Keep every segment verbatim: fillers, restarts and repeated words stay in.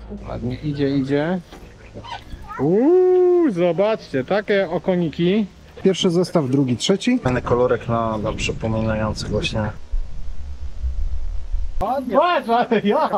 Ładnie idzie, idzie. Uuu, zobaczcie, takie okoniki. Pierwszy zestaw, drugi, trzeci. Fajny kolorek na, na przypominający właśnie. Patrz, ale jak!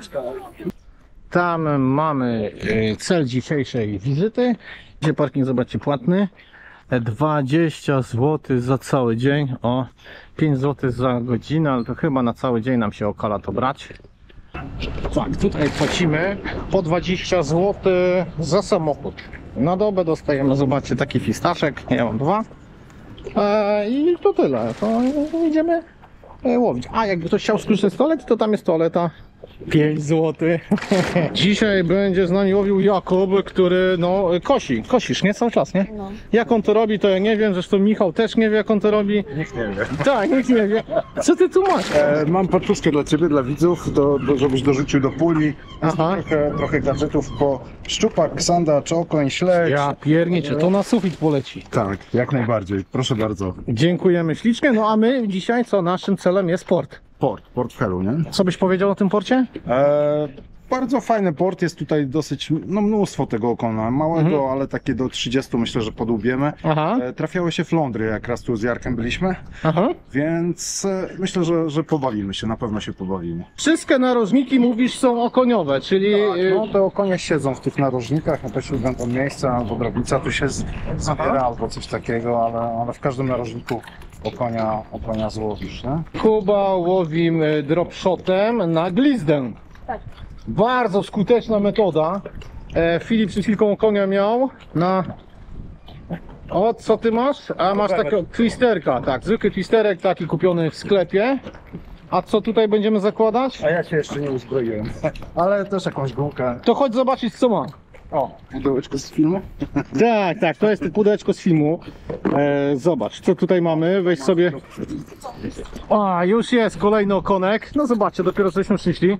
Tam mamy y, cel dzisiejszej wizyty. Gdzie parking, zobaczcie, płatny. dwadzieścia złotych za cały dzień. O, pięć złotych za godzinę, ale to chyba na cały dzień nam się okala to brać. Tak, tutaj płacimy po dwadzieścia złotych za samochód. Na dobę dostajemy, zobaczcie, taki fistaszek. Ja mam dwa. E, I to tyle. To idziemy e, łowić. A jakby ktoś chciał skorzystać z toalety, to tam jest toaleta. pięć złotych. Dzisiaj będzie z nami łowił Jakub, który no kosi. Kosisz, nie? Cały czas, nie? No. Jak on to robi, to ja nie wiem. Zresztą Michał też nie wie, jak on to robi. Nikt nie wie. Tak, nikt nie wie. Co ty tu masz? E, mam paczuszkę dla Ciebie, dla widzów, do, do, żebyś dorzucił do puli. Aha. Trochę, trochę gadżetów po szczupak, sandacz, okoń, śledź. Ja pierniczę, to na sufit poleci. Tak, jak najbardziej. Proszę bardzo. Dziękujemy ślicznie. No a my dzisiaj co? Naszym celem jest port. Port, port w Helu, nie? Co byś powiedział o tym porcie? E, bardzo fajny port, jest tutaj dosyć, no mnóstwo tego okona, małego, Mhm. ale takie do trzydziestu myślę, że podłubiemy. Aha, E, trafiały się flądry, jak raz tu z Jarkiem byliśmy, aha. więc e, myślę, że, że pobawimy się, na pewno się pobawimy. Wszystkie narożniki, mówisz, są okoniowe, czyli... y, No te okonie siedzą w tych narożnikach, na to się będą miejsca, albo drobnica tu się z- zbiera, albo coś takiego, ale, ale w każdym narożniku okonia, okonia złowisz, nie? Kuba łowi y, dropshotem na glizdę. Tak. Bardzo skuteczna metoda. E, Filip przed chwilką konia miał na... O, co ty masz? A masz takiego twisterka, tak, zwykły twisterek taki kupiony w sklepie. A co tutaj będziemy zakładać? A ja się jeszcze nie uzbroiłem, ale też jakąś gumkę. To chodź zobaczyć, co ma. O, pudełeczko z filmu. Tak, tak, to jest pudełeczko z filmu. E, zobacz, co tutaj mamy, weź sobie... A, już jest kolejny okonek. No zobaczcie, dopiero żeśmy przyszli.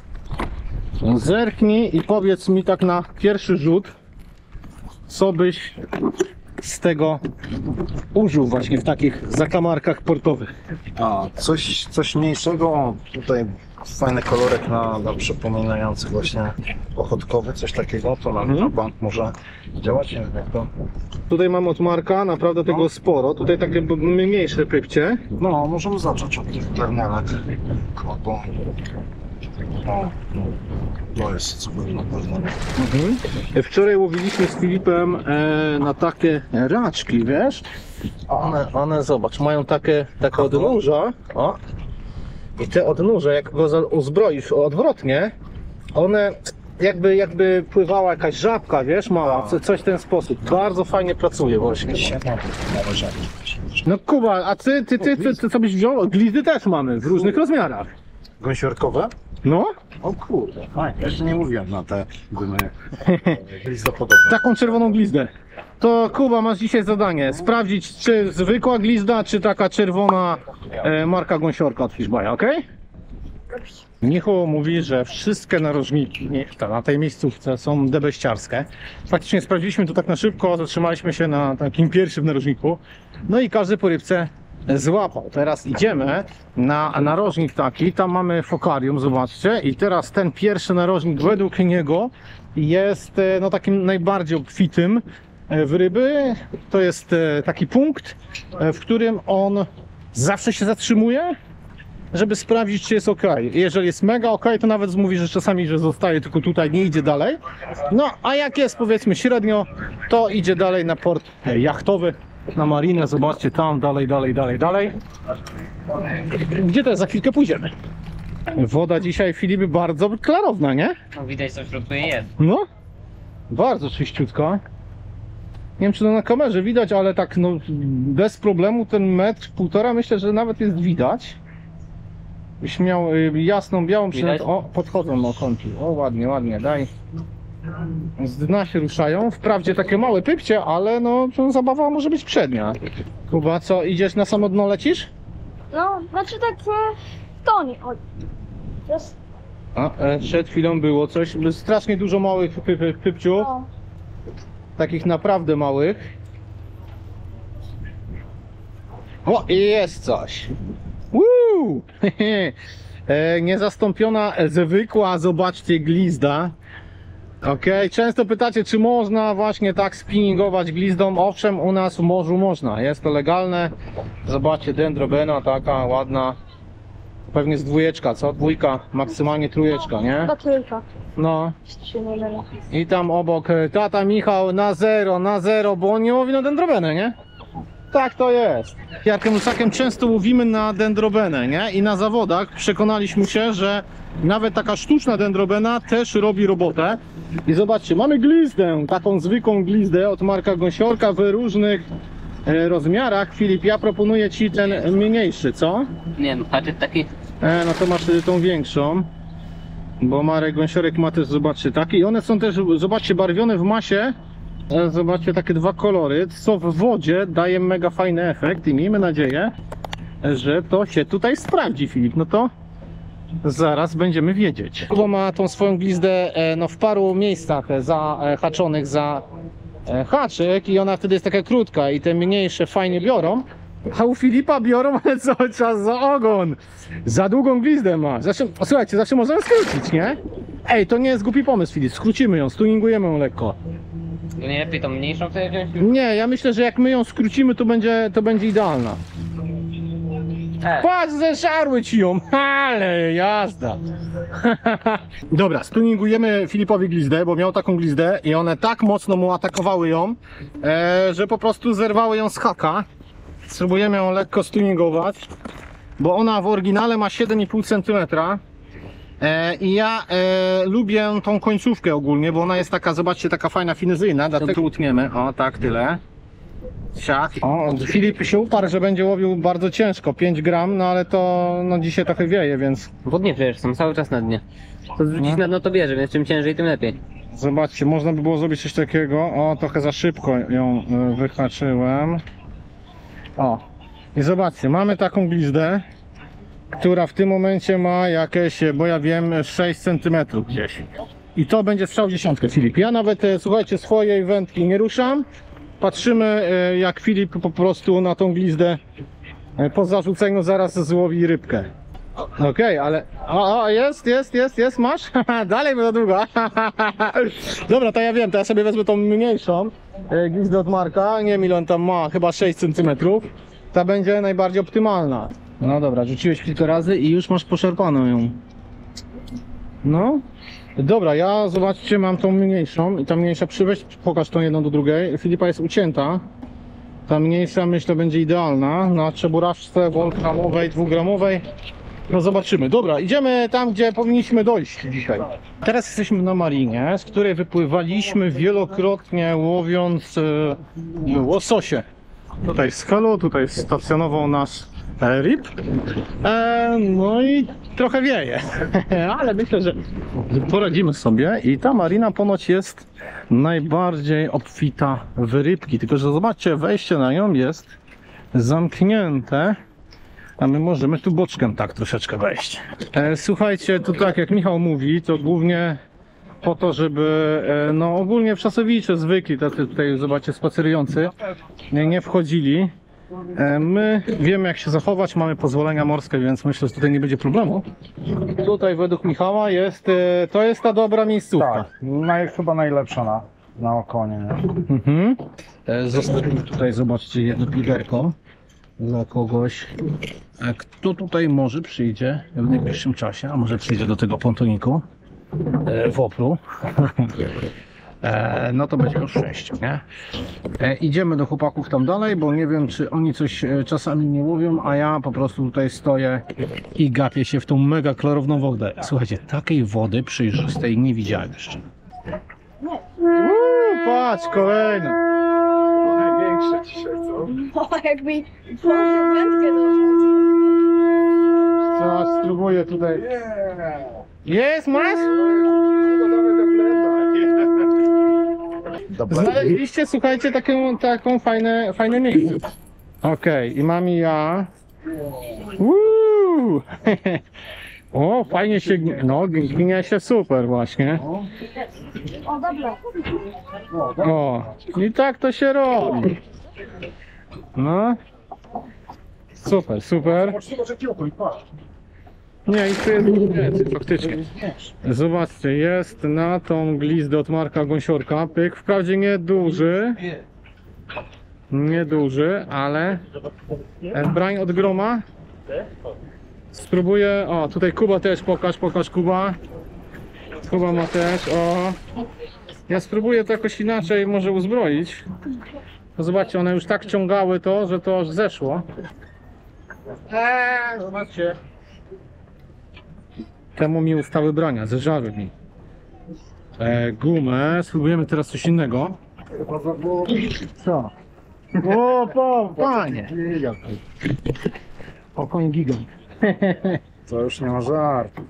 Zerknij i powiedz mi tak na pierwszy rzut, co byś z tego użył właśnie w takich zakamarkach portowych. A, coś, coś mniejszego. O, tutaj fajny kolorek na, na przypominający właśnie ochotkowy, coś takiego. To na, Mhm. na bank może działać, nie wiem jak to. Tutaj mamy od Marka naprawdę tego sporo. Tutaj takie b- mniejsze pypcie. No, możemy zacząć od tych garnelek. Bo... No, to jest super na pewno. Mhm. Wczoraj łowiliśmy z Filipem e, na takie raczki, wiesz? One, one zobacz, mają takie, takie odnóża. O. I te odnóże, jak go za- uzbroisz odwrotnie, one jakby, jakby pływała jakaś żabka, wiesz, mała, co, coś w ten sposób. Bardzo fajnie pracuje właśnie. No Kuba, a ty, ty, ty, ty, ty co byś wziął? Glizdy też mamy w różnych rozmiarach. Gąsiorkowe? No, O kurde, fajnie. Jeszcze nie mówiłem na te gumy glizopodobne. taką czerwoną glizdę. To Kuba, masz dzisiaj zadanie sprawdzić, czy zwykła glizda, czy taka czerwona e, marka gąsiorka od Fishbaya, ok? Michał mówi, że wszystkie narożniki nie, ta, na tej miejscówce są debeściarskie. Faktycznie sprawdziliśmy to tak na szybko, zatrzymaliśmy się na takim pierwszym narożniku. No i każdy po rybce złapał. Teraz idziemy na narożnik taki, tam mamy fokarium, zobaczcie. I teraz ten pierwszy narożnik według niego jest e, no takim najbardziej obfitym e, w ryby. To jest e, taki punkt, e, w którym on zawsze się zatrzymuje, żeby sprawdzić, czy jest ok. Jeżeli jest mega ok, to nawet mówi, że czasami, że zostaje tylko tutaj, nie idzie dalej. No, a jak jest powiedzmy średnio, to idzie dalej na port e, jachtowy, na marinę. Zobaczcie, tam dalej, dalej, dalej, dalej. Gdzie też za chwilkę pójdziemy. Woda dzisiaj, Filip, bardzo klarowna, nie? No widać, co w środku jest. No, bardzo czyściutka. Nie wiem, czy to na kamerze widać, ale tak no, bez problemu ten metr, półtora, myślę, że nawet jest widać. Byś miał y, jasną, białą przynętę. O, podchodzą na kąty. O, ładnie, ładnie, daj. Z dna się ruszają. Wprawdzie takie małe pypcie, ale no, to zabawa może być przednia. Kuba, co, idziesz na samo dno, lecisz? No, znaczy tak e, w tonie chodzi. To jest, A, e, przed chwilą było coś, strasznie dużo małych py, py, pypciów. no, Takich naprawdę małych. O, i jest coś. Woo! E, niezastąpiona, e, zwykła, zobaczcie, glizda. Okej, często pytacie, czy można właśnie tak spinningować glizdą. Owszem, u nas w morzu można, jest to legalne. Zobaczcie, dendrobena taka ładna. Pewnie z dwójeczka, co? Dwójka, maksymalnie trójeczka, nie? Chyba tylko. No. Się nie mylę. I tam obok e, tata Michał na zero, na zero, bo on nie łowi na dendrobenę, nie? Tak to jest. Jarkiem Lusakiem często łowimy na dendrobenę, nie? I na zawodach przekonaliśmy się, że nawet taka sztuczna dendrobena też robi robotę. I zobaczcie, mamy glizdę, taką zwykłą glizdę od Marka Gąsiorka w różnych e, rozmiarach. Filip, ja proponuję Ci ten mniejszy, co? Nie wiem, haczyk taki. E, no to masz wtedy tą większą. Bo Marek Gąsiorek ma też, zobaczcie, takie. I one są też, zobaczcie, barwione w masie. E, Zobaczcie, takie dwa kolory, co w wodzie daje mega fajny efekt i miejmy nadzieję, że to się tutaj sprawdzi, Filip. No to zaraz będziemy wiedzieć. Kuba ma tą swoją glizdę e, no, w paru miejscach zahaczonych za e, haczyk i ona wtedy jest taka krótka i te mniejsze fajnie biorą. A u Filipa biorą, ale cały czas za ogon. Za długą glizdę ma. Zawsze, słuchajcie, zawsze można ją skrócić, nie? Ej, to nie jest głupi pomysł, Filip. Skrócimy ją, stuningujemy ją lekko. To nie lepiej tą mniejszą sobie wziąć? Nie, ja myślę, że jak my ją skrócimy, to będzie, to będzie idealna. E, Patrz, zeżarły ci ją, ale jazda. Dobra, stuningujemy Filipowi glizdę, bo miał taką glizdę i one tak mocno mu atakowały ją, e, że po prostu zerwały ją z haka. Spróbujemy ją lekko stuningować, bo ona w oryginale ma siedem i pół centymetra. E, I ja e, lubię tą końcówkę ogólnie, bo ona jest taka, zobaczcie, taka fajna, finezyjna, dlatego utniemy. O, tak, tyle. Siak. O, Filip się uparł, że będzie łowił bardzo ciężko, pięć gram, no ale to no, dzisiaj trochę wieje, więc wodnie przecież są cały czas na dnie. To zrzucić na dno to bierze, więc czym ciężej, tym lepiej. zobaczcie, można by było zrobić coś takiego. O, trochę za szybko ją e, wyhaczyłem. O, i zobaczcie, mamy taką glizdę, która w tym momencie ma jakieś, bo ja wiem, sześć centymetrów gdzieś. I to będzie strzał dziesiątkę, Filip. Ja nawet, e, słuchajcie, swojej wędki nie ruszam. Patrzymy, e, jak Filip po prostu na tą glizdę e, po zarzuceniu zaraz złowi rybkę. Okej, okay, ale... O, o, jest, jest, jest, jest, masz? Dalej będę długo. Dobra, to ja wiem, to ja sobie wezmę tą mniejszą e, glizdę od Marka. Nie wiem, ile on tam ma, chyba sześć centymetrów. Ta będzie najbardziej optymalna. No dobra, rzuciłeś kilka razy i już masz poszarpaną ją. No. Dobra, ja zobaczcie, mam tą mniejszą i ta mniejsza, przyweź, pokaż tą jedną do drugiej. Filipa jest ucięta. Ta mniejsza, myślę, będzie idealna na czeburaszce wolgramowej, dwugramowej. No zobaczymy. Dobra, idziemy tam, gdzie powinniśmy dojść dzisiaj. Teraz jesteśmy na marinie, z której wypływaliśmy wielokrotnie, łowiąc e, łososie. Tutaj z helu, tutaj stacjonował nasz e, R I P. E, no i trochę wieje, ale myślę, że poradzimy sobie. I ta marina ponoć jest najbardziej obfita w rybki. Tylko że zobaczcie, wejście na nią jest zamknięte. A my możemy tu boczkiem tak troszeczkę wejść. E, słuchajcie, tu tak jak Michał mówi, to głównie po to, żeby e, no ogólnie przasowicze zwykli, tacy tutaj zobaczcie spacerujący, nie, nie wchodzili. E, my wiemy jak się zachować, mamy pozwolenia morskie, więc myślę, że tutaj nie będzie problemu. Tutaj według Michała jest, e, to jest ta dobra miejscówka. Tak, naj, chyba najlepsza na, na okonie. Nie? Mhm. E, zostawimy tutaj, zobaczcie, jedno piwerko dla kogoś, e, kto tutaj może przyjdzie w najbliższym czasie, a może przyjdzie do tego pontoniku e, w Oplu. e, no to będzie już szczęście, nie? E, idziemy do chłopaków tam dalej, bo nie wiem, czy oni coś e, czasami nie łowią, a ja po prostu tutaj stoję i gapię się w tą mega klarowną wodę. Słuchajcie, takiej wody przejrzystej nie widziałem jeszcze. Uuu, patrz, kolejny. Największe dzisiaj, co? No, jakby włożył wędkę do Zaraz spróbuję tutaj. Jest, masz? Znaleźliście, słuchajcie, taką, taką fajne, fajne miejsce. Okej, i mam ja. Uuu. O, fajnie się, no, ginie się super właśnie. O, dobra. O, i tak to się robi. No. Super, super. Nie, i tu jest więcej, faktycznie. Zobaczcie, jest na tą glizdę od Marka Gąsiorka pyk, wprawdzie nie duży, nie duży, ale brań od groma. Spróbuję, o tutaj Kuba też, pokaż, pokaż Kuba. Kuba ma też, o. Ja spróbuję to jakoś inaczej może uzbroić. No zobaczcie, one już tak ciągały to, że to aż zeszło. Eee, zobaczcie. Temu mi ustały brania, zeżarły mi. E, gumę, spróbujemy teraz coś innego. Co? O, po, panie! O, koń gigant. To już nie ma żartu.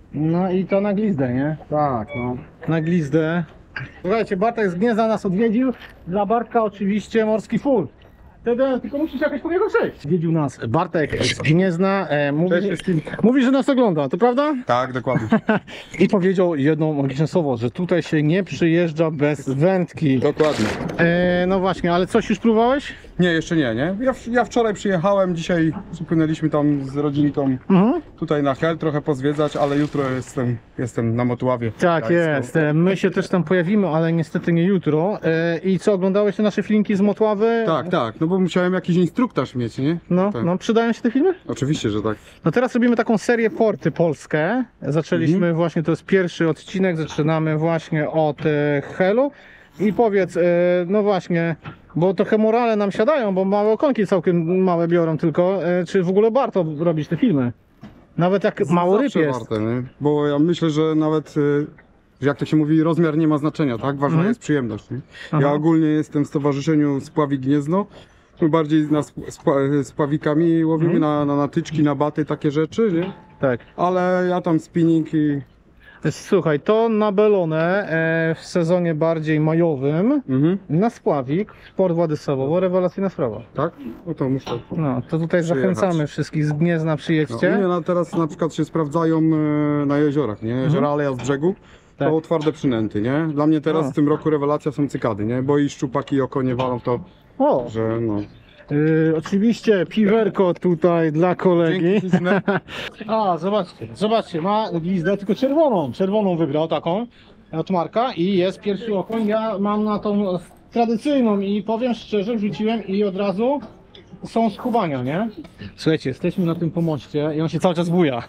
No i to na glizdę, nie? Tak, no. Na glizdę. Słuchajcie, Bartek z Gniezna nas odwiedził. Dla Bartka oczywiście morski full. Wtedy tylko musisz jakoś po niego przejść. Odwiedził nas Bartek z Gniezna. E, mówi, mówi, że nas ogląda, to prawda? Tak, dokładnie. I powiedział jedno magiczne słowo, że tutaj się nie przyjeżdża bez wędki. Dokładnie. E, no właśnie, ale coś już próbowałeś? Nie, jeszcze nie, nie? Ja, w- ja wczoraj przyjechałem, dzisiaj przypłynęliśmy tam z rodzinką Mhm. tutaj na Hel, trochę pozwiedzać, ale jutro jestem, jestem na Motławie. Tak Tak, jest, E, my się też tam pojawimy, ale niestety nie jutro. E, I co, oglądałeś te nasze filmiki z Motławy? Tak, tak, no bo musiałem jakiś instruktaż mieć, nie? No, Tak. no, przydają się te filmy? Oczywiście, że tak. No teraz robimy taką serię Porty Polskie. Zaczęliśmy Mhm. właśnie, to jest pierwszy odcinek, zaczynamy właśnie od e, Helu. I powiedz, e, no właśnie, bo trochę morale nam siadają, bo małe okonki całkiem małe biorą tylko. E, czy w ogóle warto robić te filmy? Nawet jak mało ryb Zawsze jest. warte, nie? Bo ja myślę, że nawet, y, że jak to się mówi, rozmiar nie ma znaczenia, tak? Ważna Mhm. jest przyjemność, nie? Aha. Ja ogólnie jestem w Stowarzyszeniu Spławik Gniezno. My bardziej na sp- spła- spławikami łowimy, Mhm. na, na natyczki, na baty, takie rzeczy, nie? Tak. Ale ja tam spinning i... Słuchaj, to na Belonę e, w sezonie bardziej majowym, Mhm. na Spławik, w Port Władysławowo, rewelacyjna sprawa. Tak? No to muszę. No, to tutaj Przyjechać. zachęcamy wszystkich z Gniezna, No, przyjedźcie. u mnie na, teraz na przykład się sprawdzają e, na jeziorach, nie? Jeziora Aleja z brzegu. Tak. To twarde przynęty, nie? Dla mnie teraz O. w tym roku rewelacja są cykady, nie? Bo i szczupaki i oko nie walą, to O, że no. Yy, oczywiście piwerko tutaj dla kolegi. Dzięki śliczne. A, zobaczcie, zobaczcie, ma glizdę, tylko czerwoną, czerwoną wybrał taką od Marka i jest pierwszy okoń. Ja mam na tą tradycyjną i powiem szczerze, wrzuciłem i od razu są skubania, nie? Słuchajcie, jesteśmy na tym pomoście i on się cały czas buja.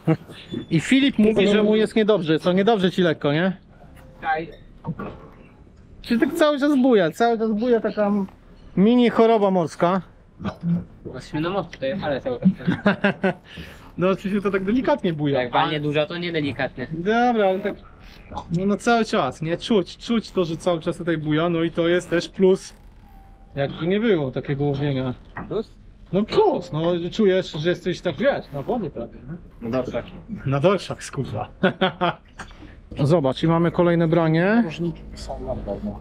I Filip mówi, że mu jest niedobrze, co niedobrze ci lekko, nie? Czy tak cały czas buja, cały czas buja taka mini choroba morska. Jesteśmy na mostu tutaj, ale cały czas. No oczywiście to tak delikatnie buja. Jak walnie dużo, to niedelikatnie. Dobra, ale tak no, no cały czas, nie? Czuć, czuć to, że cały czas tutaj buja, no i to jest też plus. Jakby nie było takiego łowienia. Plus? No plus, no czujesz, że jesteś tak, wiesz, na wodzie prawie, nie? No dobrze. Na dorszach, skurwa. Zobacz, i mamy kolejne branie. Różniki są na pewno.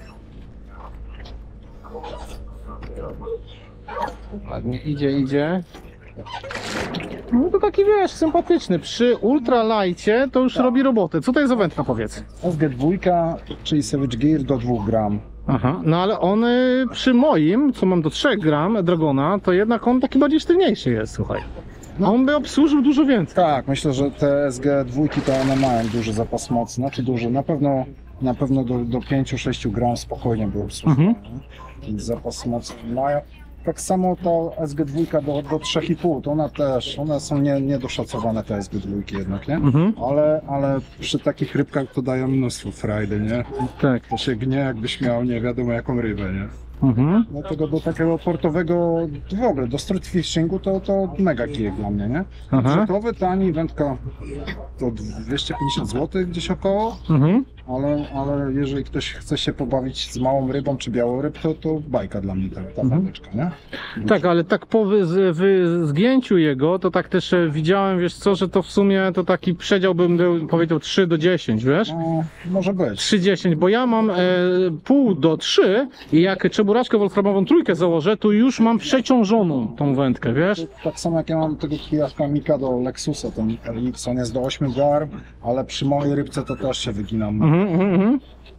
Ładnie, idzie, idzie. No to taki, wiesz, sympatyczny. Przy ultralajcie to już robi robotę. Co to jest za wędka, powiedz? S G dwa, czyli Savage Gear do dwóch gram. Aha, no ale on y, przy moim, co mam do trzech gram Dragona, to jednak on taki bardziej sztywniejszy jest, słuchaj. On by obsłużył dużo więcej. Tak, myślę, że te S G dwa to one mają duży zapas mocy, znaczy duży, na pewno na pewno do, do pięć do sześciu gram spokojnie by obsłużył. Mhm. Więc zapas mocy mają. Tak samo to S G dwa do, do trzy i pół, to one też, one są nie, niedoszacowane te S G dwa jednak, nie? Mhm, Ale, ale przy takich rybkach to dają mnóstwo frajdy, nie? tak. To się gnie jakbyś miał nie wiadomo jaką rybę, nie? Mhm. Dlatego do takiego portowego, w ogóle do street fishingu to, to mega kijek dla mnie, nie? Aha. Budżetowy, tani, wędka to dwieście pięćdziesiąt złotych gdzieś około, Mhm. ale, ale jeżeli ktoś chce się pobawić z małą rybą czy białoryb, to, to bajka dla mnie ta, ta Mhm. wędeczka, nie? Tak, ale tak po wy, z, wy, zgięciu jego, to tak też e, widziałem, wiesz co, że to w sumie to taki przedział bym był, powiedział trzy do dziesięciu, wiesz? No, może być. trzy dziesięć, bo ja mam e, pół do trzy i jak czeburaczkę wolframową trójkę założę, to już mam przeciążoną tą wędkę, wiesz? Tak samo jak ja mam tego kijaszka Mikado Lexusa, ten L X, on jest do ośmiu garm, ale przy mojej rybce to też się wyginam. Mhm, mhm, mhm.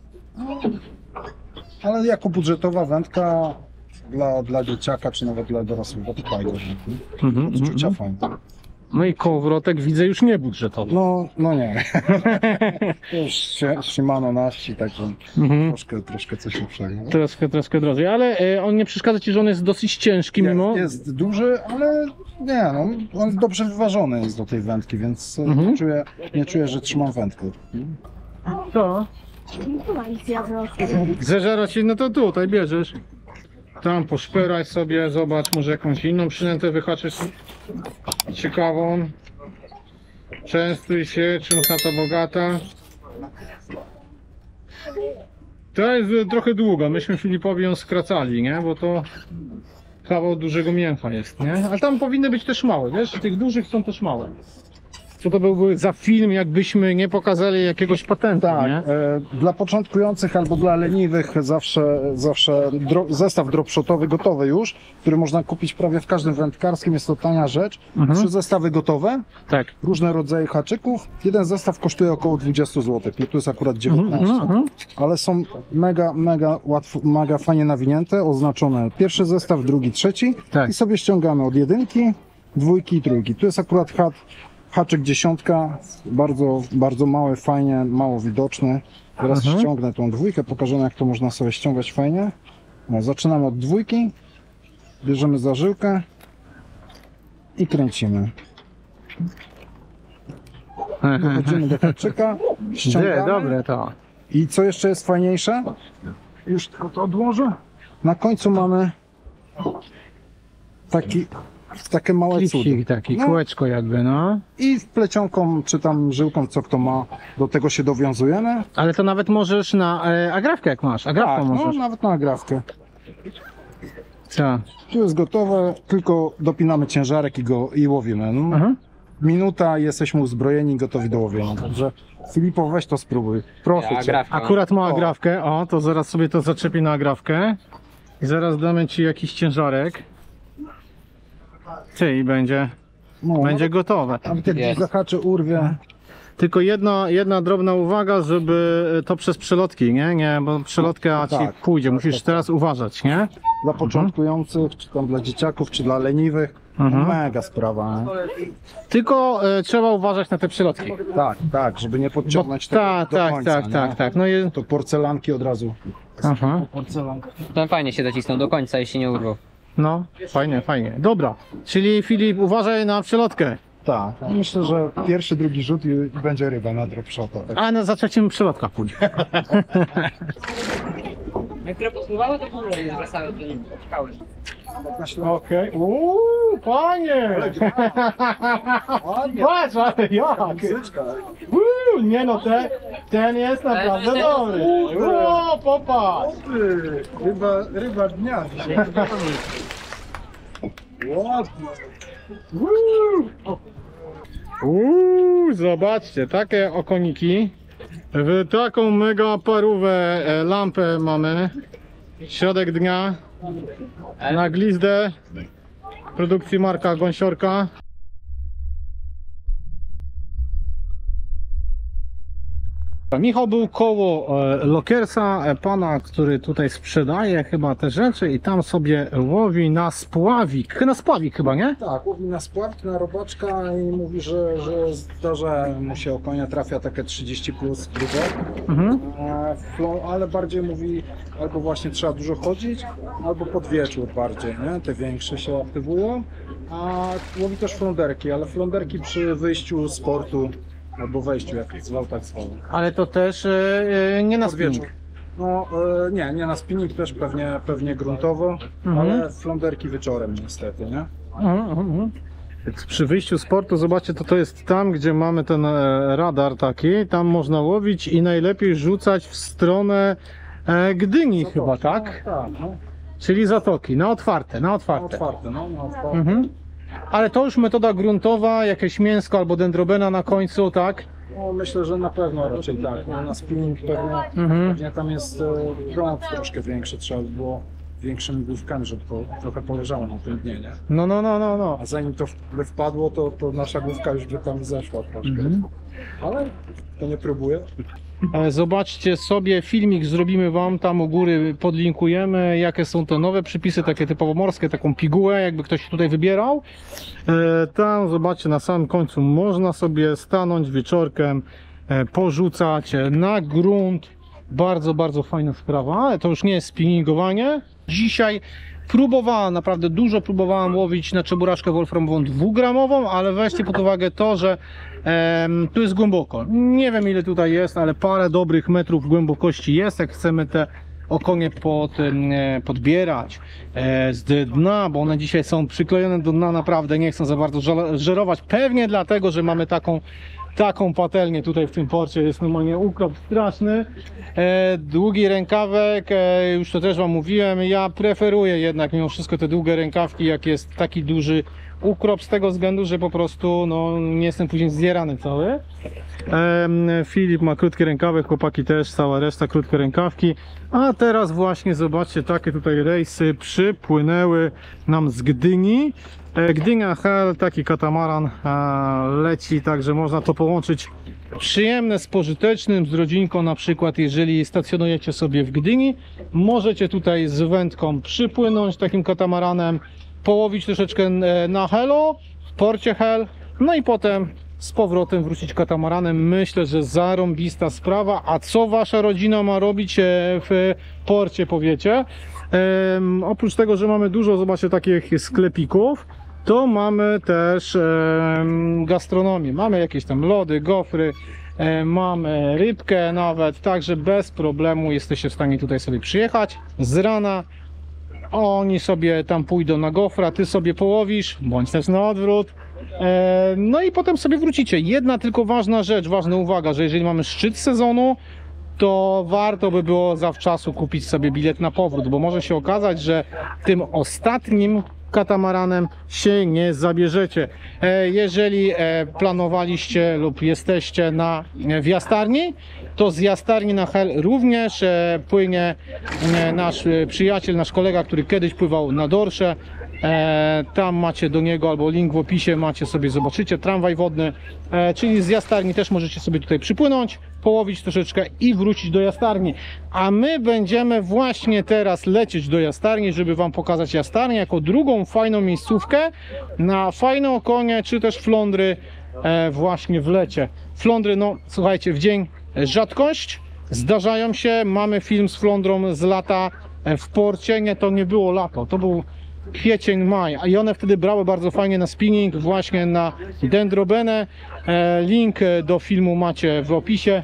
Ale jako budżetowa wędka dla, dla dzieciaka, czy nawet dla dorosłego, to fajnie. Mhm, Odczucia mhm. fajne. No i kołowrotek widzę już nie budżetowy. No, no nie. To już się- Shimano nasi, także Mhm. troszkę, troszkę coś lepszego. Troszkę, troszkę drożej, ale e, on nie przeszkadza ci, że on jest dosyć ciężki mimo... Jest, jest duży, ale nie, no, on jest dobrze wyważony jest do tej wędki, więc Mhm. nie, czuję, nie czuję, że trzymam wędkę. To. Tu ma nic jadło. Zeżera ci, no to tutaj bierzesz. Tam poszperaj sobie, zobacz, może jakąś inną przynętę wyhaczysz ciekawą. Częstuj się, czym chata bogata. To jest e, trochę długa, myśmy Filipowi ją skracali, nie? Bo to kawał dużego mięcha jest, nie? Ale tam powinny być też małe, wiesz? Tych dużych są też małe. Co to byłby za film, jakbyśmy nie pokazali jakiegoś patentu, Tak, nie? e, dla początkujących albo dla leniwych zawsze, zawsze dro, zestaw dropshotowy gotowy już, który można kupić prawie w każdym wędkarskim, jest to tania rzecz. Mhm. Trzy zestawy gotowe, Tak. różne rodzaje haczyków. Jeden zestaw kosztuje około dwadzieścia złotych, no tu jest akurat dziewiętnaście, Mhm, mhm. ale są mega, mega łatwo, mega fajnie nawinięte, oznaczone pierwszy zestaw, drugi, trzeci Tak. i sobie ściągamy od jedynki, dwójki i trójki. Tu jest akurat hat, haczyk dziesiątka, bardzo, bardzo mały, fajnie, mało widoczny. Teraz Mhm. ściągnę tą dwójkę, pokażę jak to można sobie ściągać fajnie. No, zaczynamy od dwójki, bierzemy zażyłkę i kręcimy. Dochodzimy do haczyka, Nie, ściągamy. dobre to. I co jeszcze jest fajniejsze? Już tylko to odłożę. Na końcu mamy taki, takie małe cudy. Klipsik taki, No. kółeczko jakby, no. I plecionką, czy tam żyłką, co kto ma, do tego się dowiązujemy. Ale to nawet możesz na e, agrafkę jak masz, agrafką Tak, no możesz. nawet na agrafkę. Co? Tu jest gotowe, tylko dopinamy ciężarek i go i łowimy. No, Mhm. minuta i jesteśmy uzbrojeni, gotowi do łowienia. Także Filipo, weź to spróbuj. Proszę cię. Agrafka. Akurat ma O. agrafkę, o, to zaraz sobie to zaczepię na agrafkę. I zaraz damy ci jakiś ciężarek. Ty, i będzie, No, będzie gotowe. nawet jak Jest. gdzieś zahaczy, urwie. Tylko jedna, jedna drobna uwaga, żeby to przez przelotki, nie? Nie, bo przelotka ci Tak. pójdzie, musisz teraz uważać, nie? Dla początkujących, czy tam dla dzieciaków, czy dla leniwych. Mhm. Mega sprawa. Nie? Tylko e, trzeba uważać na te przelotki. Tak, tak, żeby nie Bo, podciągnąć tego tak, do tak, końca, tak, nie? tak, tak. No i, To porcelanki od razu. aha. Porcelanki. Ten fajnie się docisnął do końca i się nie urwał. No, fajnie, fajnie. Dobra, czyli Filip, uważaj na przelotkę. Tak, myślę, że pierwszy, drugi rzut i będzie ryba na drop shota. Tak. A na za trzecim przelotka pójdzie. Niektóre posłuchały, to później zwracały do skały. Okej. Uuu, panie! Patrz, ale jak! Uuu, nie no, ten, ten jest naprawdę ten- dobry. Uuu, popatrz! Ryba, ryba dnia dzisiaj. Uuu, zobaczcie, takie okoniki. W taką mega parówę e, lampę mamy. Środek dnia. Na glizdę. Produkcji Marka Gąsiorka. Michał był koło e, Lokersa, e, pana, który tutaj sprzedaje chyba te rzeczy i tam sobie łowi na spławik. Na spławik chyba, nie? Tak, łowi na spławik, na robaczka i mówi, że, że zdarza mu się o konia trafia takie trzydzieści plus grube. Mhm. E, flo- ale bardziej mówi, albo właśnie trzeba dużo chodzić, albo pod wieczór bardziej, nie? Te większe się aktywują. A łowi też fląderki, ale fląderki przy wyjściu z portu, albo wejściu, jak zwał, tak zwał. Ale to też e, e, nie na Pod wieczór. spinning. No e, nie, nie na spinning też pewnie, pewnie gruntowo, Mhm. ale fląderki wieczorem niestety, nie? Mhm, mhm. Więc przy wyjściu z portu, zobaczcie, to to jest tam, gdzie mamy ten e, radar taki, tam można łowić i najlepiej rzucać w stronę e, Gdyni chyba, tak? No, tak, no. Czyli zatoki, na otwarte, na Na otwarte. otwarte, no, na otwarte. Mhm. Ale to już metoda gruntowa, jakieś mięsko albo dendrobena na końcu, tak? No, myślę, że na pewno raczej tak. No, na spinning pewnie, Mhm. pewnie tam jest e, prąd troszkę większy, trzeba by było większymi główkami, żeby to trochę poleżało na tym dnie, nie? No, no, no, no, no. A zanim to by wpadło, to, to nasza główka już by tam zeszła troszkę. Mhm. Ale to nie próbuję. E, Zobaczcie sobie, filmik zrobimy wam tam u góry, podlinkujemy, jakie są te nowe przypisy, takie typowo morskie, taką pigułę, jakby ktoś tutaj wybierał. E, Tam zobaczcie, na samym końcu można sobie stanąć wieczorkiem, e, porzucać e, na grunt. Bardzo, bardzo fajna sprawa, ale to już nie jest spinningowanie. Dzisiaj próbowałem, naprawdę dużo próbowałem łowić na czeburaszkę wolframową dwugramową, ale weźcie pod uwagę to, że em, tu jest głęboko. Nie wiem ile tutaj jest, ale parę dobrych metrów głębokości jest, jak chcemy te okonie pod, em, podbierać e, z dna, bo one dzisiaj są przyklejone do dna, naprawdę nie chcą za bardzo żal- żerować. Pewnie dlatego, że mamy taką taką patelnię tutaj w tym porcie, jest normalnie ukrop straszny. E, długi rękawek, e, już to też wam mówiłem, ja preferuję jednak mimo wszystko te długie rękawki, jak jest taki duży ukrop, z tego względu, że po prostu no, nie jestem później zdzierany cały. E, Filip ma krótki rękawek, chłopaki też, cała reszta krótkie rękawki. A teraz właśnie zobaczcie, takie tutaj rejsy przypłynęły nam z Gdyni. Gdynia Hel, taki katamaran leci, także można to połączyć przyjemne z pożytecznym, z rodzinką na przykład, jeżeli stacjonujecie sobie w Gdyni, możecie tutaj z wędką przypłynąć takim katamaranem, połowić troszeczkę na Helo, w porcie Hel, no i potem z powrotem wrócić katamaranem. Myślę, że zarąbista sprawa. A co wasza rodzina ma robić w porcie, powiecie? Um, oprócz tego, że mamy dużo, zobaczcie, takich sklepików, to mamy też um, gastronomię. Mamy jakieś tam lody, gofry, um, mamy rybkę nawet, także bez problemu jesteście w stanie tutaj sobie przyjechać z rana. Oni sobie tam pójdą na gofra, ty sobie połowisz, bądź też na odwrót. E, no i potem sobie wrócicie. Jedna tylko ważna rzecz, ważna uwaga, że jeżeli mamy szczyt sezonu, to warto by było zawczasu kupić sobie bilet na powrót, bo może się okazać, że tym ostatnim katamaranem się nie zabierzecie. E, jeżeli e, planowaliście lub jesteście na w Jastarni, to z Jastarni na Hel również e, płynie e, nasz e, przyjaciel, nasz kolega, który kiedyś pływał na dorsze. E, tam macie do niego albo link w opisie, macie sobie, zobaczycie, tramwaj wodny, e, czyli z Jastarni też możecie sobie tutaj przypłynąć, połowić troszeczkę i wrócić do Jastarni. A my będziemy właśnie teraz lecieć do Jastarni, żeby wam pokazać Jastarnię jako drugą fajną miejscówkę na fajne okonie, czy też flądry e, właśnie w lecie. Flądry, no słuchajcie, w dzień rzadkość, zdarzają się, mamy film z flądrą z lata w porcie, nie, to nie było lato, to był kwiecień, maj, a i one wtedy brały bardzo fajnie na spinning, właśnie na dendrobenę. E, link do filmu macie w opisie.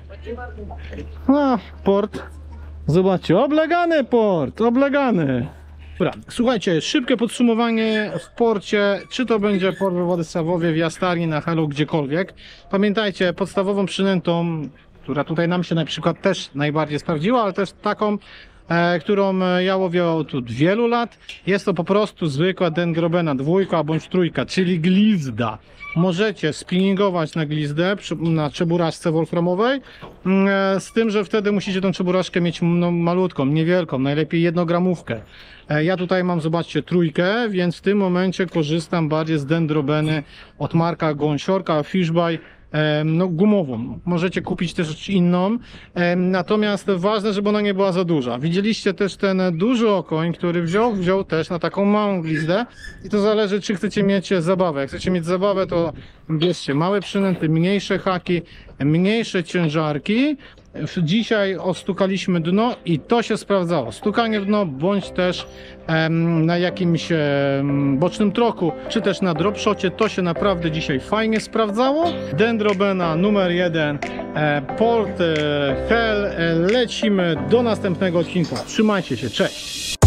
No, port, zobaczcie, oblegany port, oblegany. Dobra, słuchajcie, szybkie podsumowanie w porcie, czy to będzie port we Władysławowie, w Jastarni, na Helu, gdziekolwiek. Pamiętajcie, podstawową przynętą, która tutaj nam się na przykład też najbardziej sprawdziła, ale też taką, E, którą ja łowię od wielu lat. Jest to po prostu zwykła dendrobena, dwójka bądź trójka, czyli glizda. Możecie spinningować na glizdę, na czeburaszce wolframowej, e, z tym, że wtedy musicie tą czeburaszkę mieć no, malutką, niewielką, najlepiej jednogramówkę. E, ja tutaj mam, zobaczcie, trójkę, więc w tym momencie korzystam bardziej z dendrobeny od Marka Gąsiorka, Fishby, no, gumową. Możecie kupić też inną, natomiast ważne, żeby ona nie była za duża. Widzieliście też ten duży okoń, który wziął, wziął też na taką małą glizdę i to zależy, czy chcecie mieć zabawę. Jak chcecie mieć zabawę, to bierzcie małe przynęty, mniejsze haki, mniejsze ciężarki. Dzisiaj ostukaliśmy dno i to się sprawdzało. Stukanie w dno, bądź też em, na jakimś em, bocznym troku, czy też na dropshocie, to się naprawdę dzisiaj fajnie sprawdzało. Dendrobena numer jeden, e, port e, Hel, e, lecimy do następnego odcinka. Trzymajcie się, cześć!